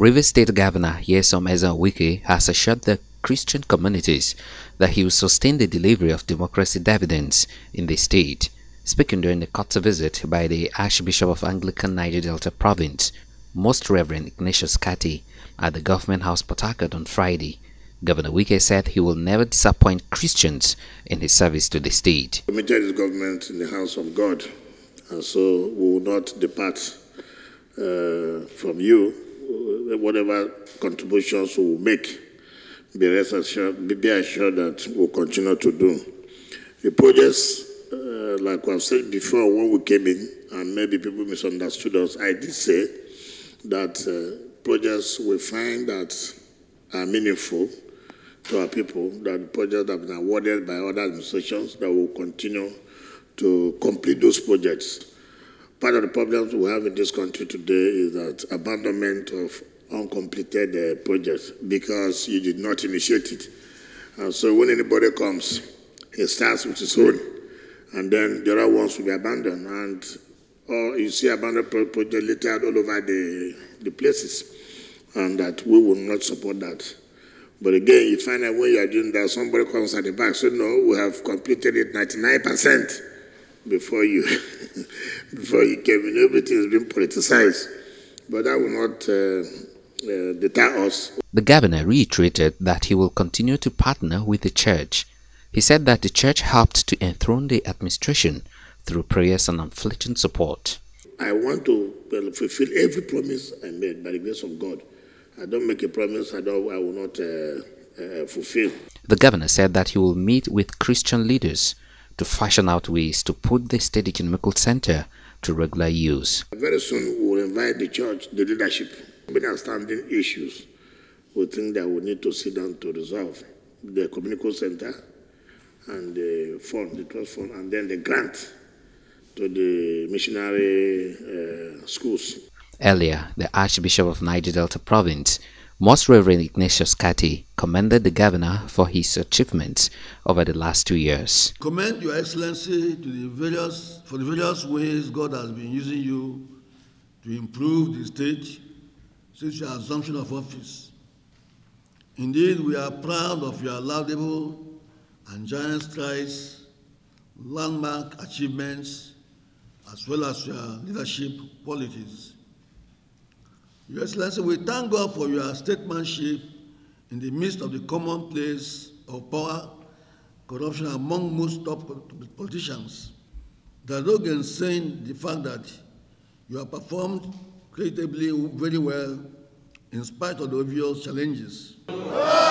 Rivers State Governor Nyesom Wike has assured the Christian communities that he will sustain the delivery of democracy dividends in the state. Speaking during the court visit by the Archbishop of Anglican Niger Delta Province, Most Reverend Ignatius Kati, at the Government House Port Harcourt on Friday, Governor Wike said he will never disappoint Christians in his service to the state. Committed his government in the house of God, and so we will not depart from you. Whatever contributions we will make, be assured that we'll continue to do. The projects, like I've said before when we came in, and maybe people misunderstood us, I did say that projects we find that are meaningful to our people, that projects have been awarded by other administrations, that will continue to complete those projects. Part of the problems we have in this country today is that abandonment of uncompleted projects because you did not initiate it. And so when anybody comes, he starts with his own, and then the other ones will be abandoned. And or you see abandoned projects littered all over the places, and that we will not support that. But again, you find out when you are doing that, somebody comes at the back, so no, we have completed it 99% before you came in. Everything has been politicized, but that will not deter us. The governor reiterated that he will continue to partner with the church. He said that the church helped to enthrone the administration through prayers and unflinching support. I want to fulfill every promise I made by the grace of God. I don't make a promise I will not fulfill. The governor said that he will meet with Christian leaders to fashion out ways to put the State Economical Center to regular use. Very soon we will invite the church, the leadership, many outstanding issues we think that we need to sit down to resolve. The community center and the fund, the trust fund, and then the grant to the missionary schools. Earlier, the Archbishop of Niger Delta Province, Most Reverend Ignatius Kati, commended the governor for his achievements over the last 2 years. Commend Your Excellency for the various ways God has been using you to improve the state since your assumption of office. Indeed, we are proud of your laudable and giant strides, landmark achievements, as well as your leadership qualities. Your Excellency, we thank God for your statesmanship in the midst of the commonplace of power, corruption among most top politicians. There's no gainsaying the fact that you have performed creditably very well in spite of the obvious challenges.